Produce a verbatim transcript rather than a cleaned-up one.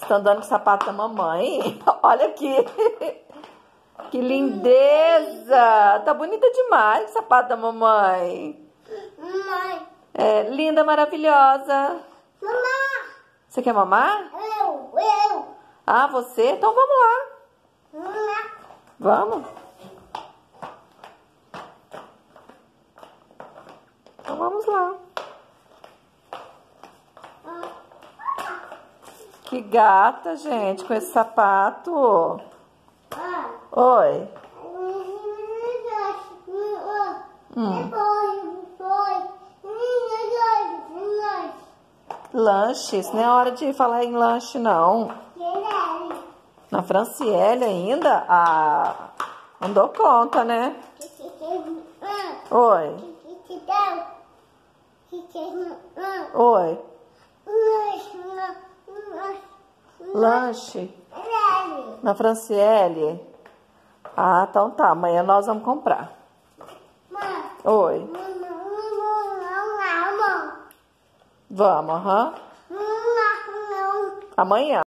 Você tá andando com o sapato da mamãe? Olha aqui. Que lindeza. Tá bonita demais o sapato da mamãe. Mamãe. É, linda, maravilhosa. Mamãe. Você quer mamar? Eu, eu. Ah, você? Então vamos lá. Mamãe. Vamos? Então vamos lá. Que gata, gente, com esse sapato. Ah. Oi. Hum. Lanche? Isso não é hora de falar em lanche, não. Na Franciele ainda? Ah, não dou conta, né? Oi. Oi. Lanche? Na Franciele? Ah, então tá. Amanhã nós vamos comprar. Oi. Vamos, aham. Amanhã.